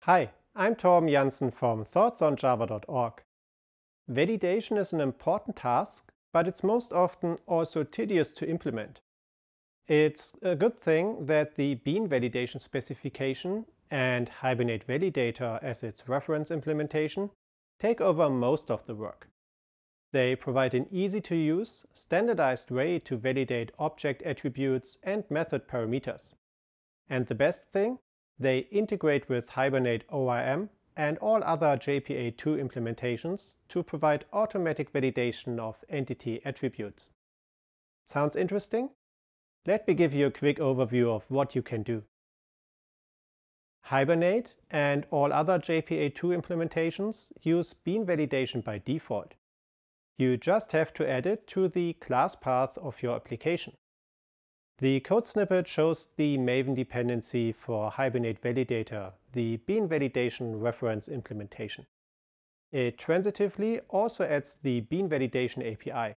Hi, I'm Torben Janssen from thoughtsonjava.org. Validation is an important task, but it's most often also tedious to implement. It's a good thing that the BeanValidation specification and Hibernate Validator as its reference implementation take over most of the work. They provide an easy-to-use, standardized way to validate object attributes and method parameters. And the best thing? They integrate with Hibernate ORM and all other JPA2 implementations to provide automatic validation of entity attributes. Sounds interesting? Let me give you a quick overview of what you can do. Hibernate and all other JPA2 implementations use BeanValidation by default. You just have to add it to the class path of your application. The code snippet shows the Maven dependency for Hibernate Validator, the BeanValidation reference implementation. It transitively also adds the BeanValidation API.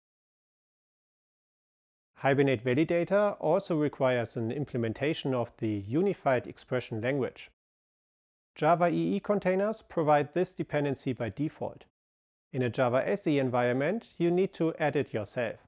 Hibernate Validator also requires an implementation of the Unified Expression Language. Java EE containers provide this dependency by default. In a Java SE environment, you need to add it yourself.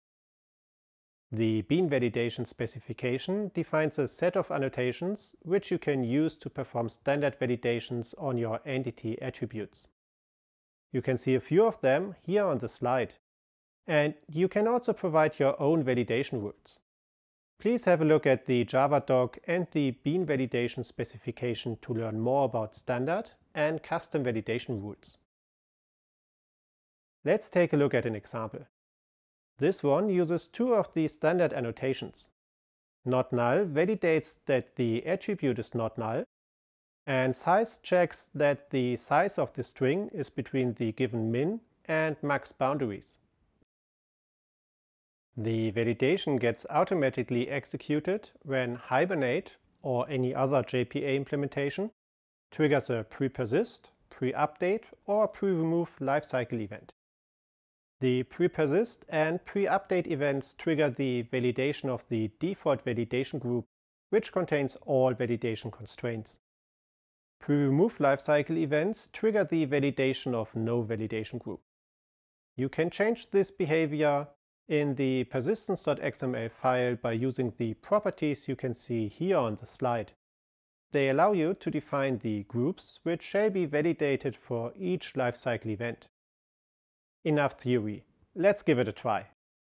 The BeanValidation specification defines a set of annotations which you can use to perform standard validations on your entity attributes. You can see a few of them here on the slide. And you can also provide your own validation rules. Please have a look at the Java doc and the BeanValidation specification to learn more about standard and custom validation rules. Let's take a look at an example. This one uses two of the standard annotations. Not null validates that the attribute is not null, and size checks that the size of the string is between the given min and max boundaries. The validation gets automatically executed when Hibernate or any other JPA implementation triggers a pre-persist, pre-update or pre-remove lifecycle event. The pre-persist and pre-update events trigger the validation of the default validation group, which contains all validation constraints. Pre-remove lifecycle events trigger the validation of no validation group. You can change this behavior in the persistence.xml file by using the properties you can see here on the slide. They allow you to define the groups which shall be validated for each lifecycle event. Enough theory. Let's give it a try.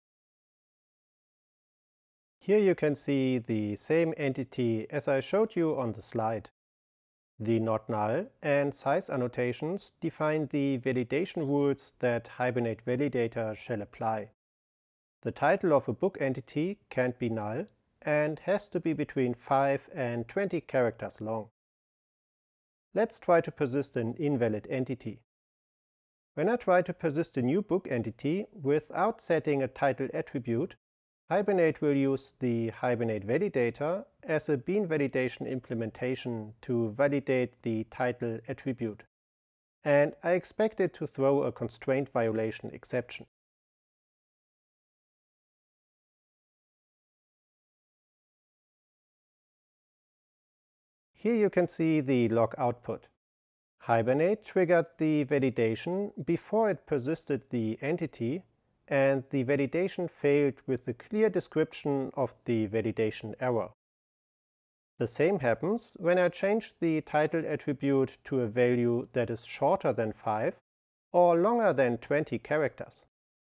Here you can see the same entity as I showed you on the slide. The not null and size annotations define the validation rules that Hibernate Validator shall apply. The title of a book entity can't be null and has to be between 5 and 20 characters long. Let's try to persist an invalid entity. When I try to persist a new book entity without setting a title attribute, Hibernate will use the Hibernate Validator as a BeanValidation implementation to validate the title attribute. And I expect it to throw a constraint violation exception. Here you can see the log output. Hibernate triggered the validation before it persisted the entity, and the validation failed with a clear description of the validation error. The same happens when I change the title attribute to a value that is shorter than 5 or longer than 20 characters.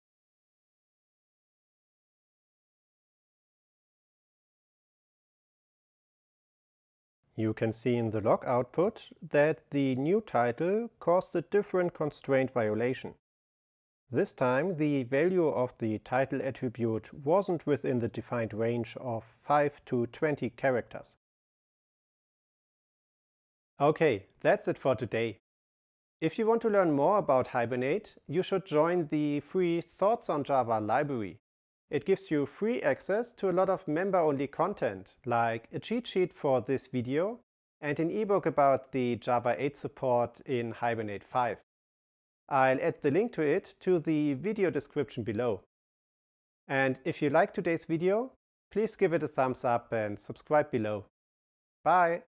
You can see in the log output that the new title caused a different constraint violation. This time the value of the title attribute wasn't within the defined range of 5 to 20 characters. Okay, that's it for today. If you want to learn more about Hibernate, you should join the free Thoughts on Java library. It gives you free access to a lot of member-only content, like a cheat sheet for this video and an ebook about the Java 8 support in Hibernate 5. I'll add the link to it to the video description below. And if you liked today's video, please give it a thumbs up and subscribe below. Bye!